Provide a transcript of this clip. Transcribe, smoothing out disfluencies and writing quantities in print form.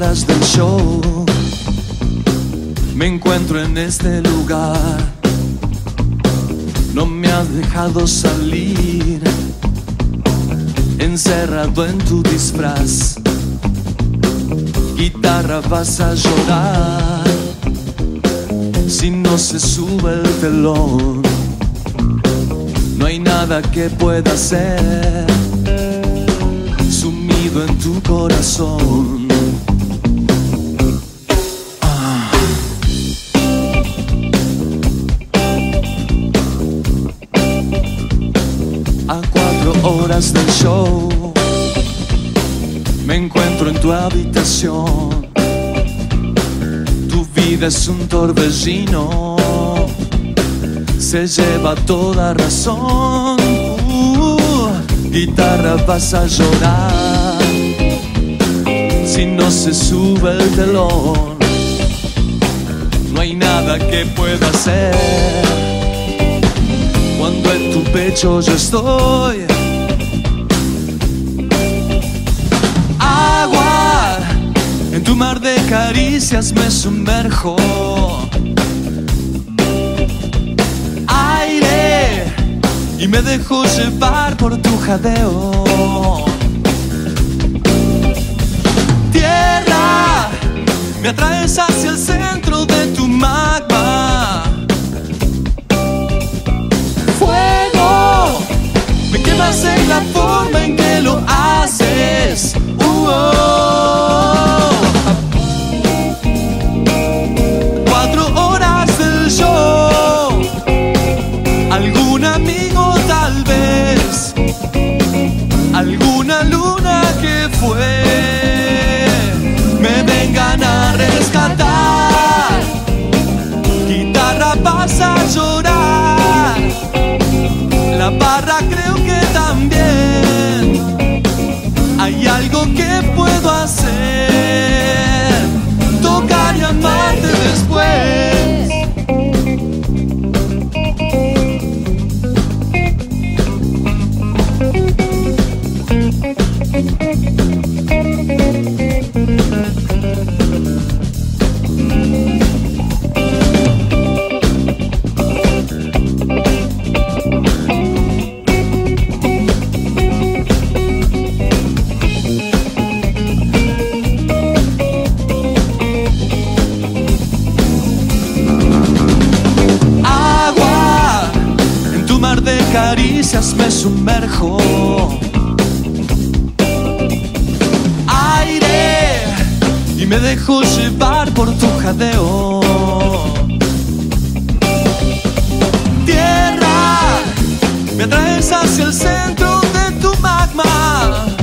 horas del show me encuentro en este lugar. No me has dejado salir, encerrado en tu disfraz. Guitarra, vas a llorar si no se sube el telón. No hay nada que pueda hacer, sumido en tu corazón. A 4 horas del show me encuentro en tu habitación. Tu vida es un torbellino, se lleva toda razón. Guitarra, vas a llorar si no se sube el telón. No hay nada que pueda hacer cuando en tu pecho yo estoy. Agua, en tu mar de caricias me sumerjo. Aire, y me dejo llevar por tu jadeo. Tierra, me atraes hacia el centro de tu magma. Fuego, me quemas en la forma en que lo haces. 4 horas del show, algún amigo tal vez, alguna luna que fue, me vengan a rescatar. Guitarra, vas a llorar, la barra creo que también. Hay algo que puedo hacer, tocar y amarte después. De caricias me sumerjo. Aire, y me dejo llevar por tu jadeo. Tierra, me atraes hacia el centro de tu magma.